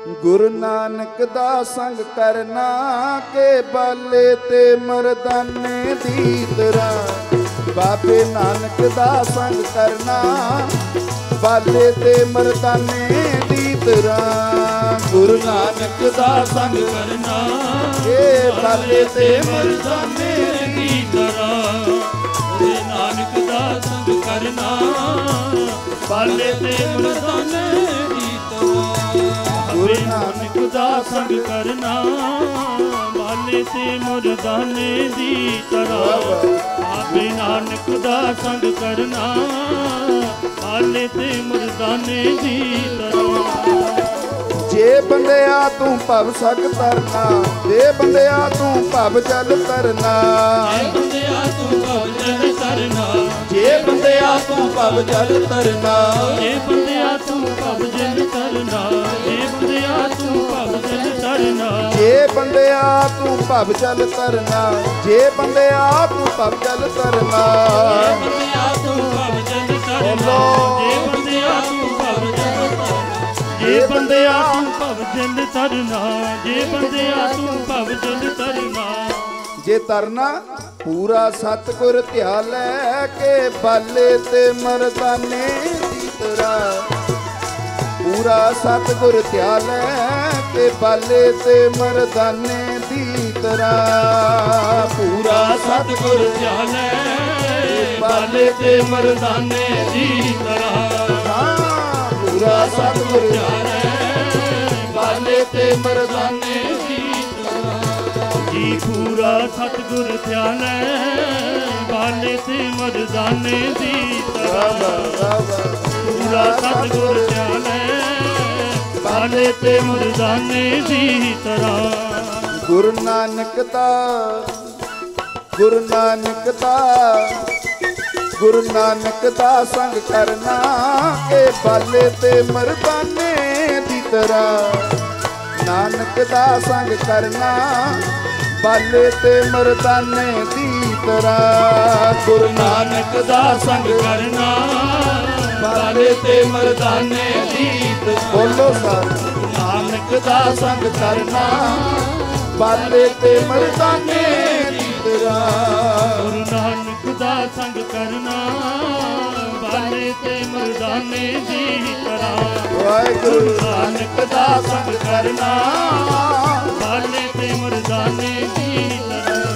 गुरु नानक दा संग करना के बाले ते मर्दाने दी तरह। बाबे नानक दा संग करना बाले ते मर्दाने दी तरह। गुरु नानक दा संग करना के बाले ते मर्दाने दी तरह। गुरु नानक दा संग करना बाले ते मर्दाने दी तरह। गुरु नानक दा संग करना बाले ते मर्दाने दी तरह। बाबे नानक दा संग करना बाले ते मर्दाने दी तरह। जे बंदिया तू भव सक तरना, जे बंदिया तू भव जल तरना। जे बंदिया तू भव जल तरना, जे बंदिया तू भव जल तरना। जे बंदिया तू भव जल तरना, जे बंदिया तू भव जल तरना। जे बंदिया तू भव जल तरना, जे बंदिया तू भव जल तरना। जे बंदिया तू भव जल तरना, जे बंदिया तू भव जल तरना। जे बंदिया तू भव जल तरना, जे बंदिया तू भव जल तरना। जे तरना पूरा सतगुर ध्या लै के बाले ते मर्दाने दी तरह। पूरा सतगुर ध्या लै के बाले ते मर्दाने दी तरह। पूरा सतगुर ध्या लै बाले ते मर्दाने दी तरह। पूरा सतगुर ध्या लै बाले ते मर्दाने दी तरह। जी पूरा सतगुर ध्या लै बाले ते मर्दाने दी तरह। पूरा सतगुर ध्या लै बाले ते मर्दाने दी तरह। गुरु नानक दा, गुरु नानक दा, गुरु नानक दा संग करना के बाले ते मर्दाने दी तरह। नानक दा संग करना बाले ते मर्दाने दी तरह। गुरु नानक दा संग करना बाले ते मर्दाने दी तरह। बोलो सर। नानक दा संग करना बाले ते मर्दाने दी तरह। गुरु नानक दा संग करना बाले ते मर्दाने दी तरह। वाहिगुरु नानक दा संग करना बाले ते मर्दाने दी तरह।